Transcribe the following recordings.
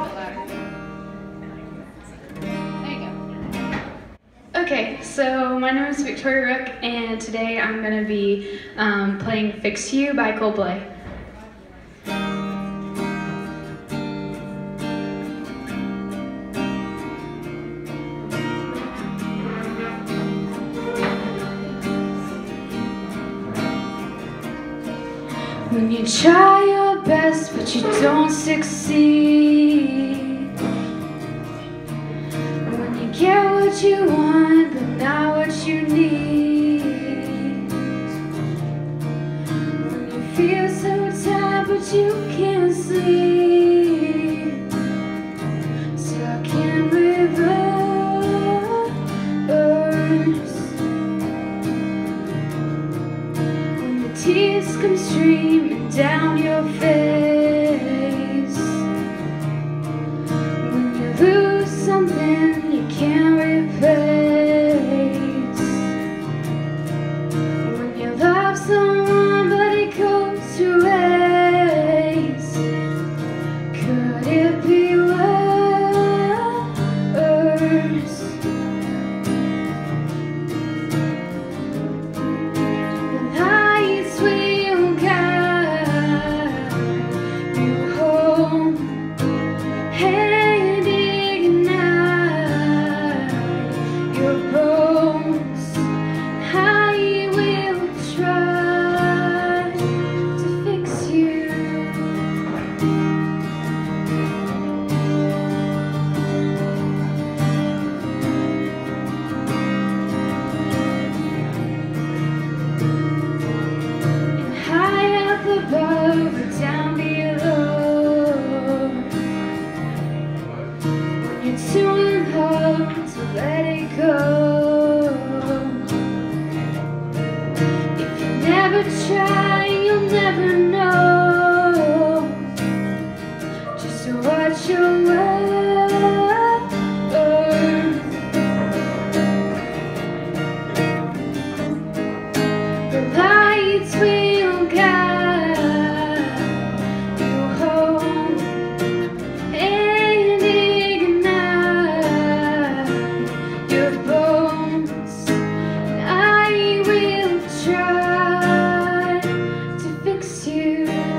Okay, so my name is Victoria Rook, and today I'm going to be playing Fix You by Coldplay. When you try your best but you don't succeed, when you get what you want but not what you need, when you feel so tired but you can't sleep, stuck in reverse, when the tears come streaming down your face, when you lose something you can't replace, when you love someone but it goes to waste, could it be worse? The lights will guide you home and ignite your bones. I will try to fix you. And high up above or down below, when you're too in love to let it go. If you never try, you'll never know just what you're worth. The lights will guide you home and ignite your bones. I will try to fix you.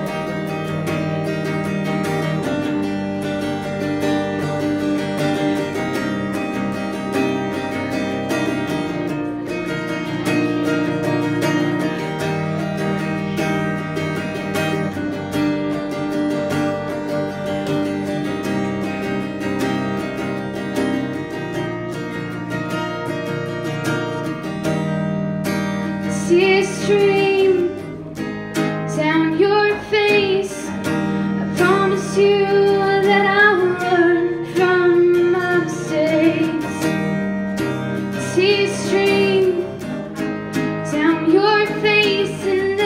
See a stream down your face. I promise you that I'll learn from my mistakes. See a stream down your face, and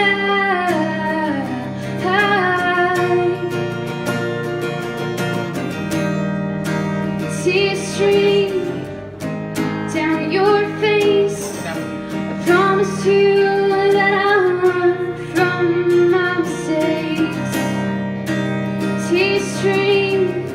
I see a stream down your face. I promise you that I'll run from my mistakes. See a stream